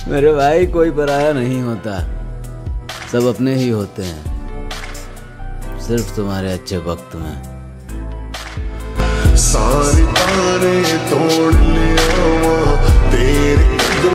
मेरे भाई कोई पराया नहीं होता, सब अपने ही होते हैं, सिर्फ तुम्हारे अच्छे वक्त में। सारी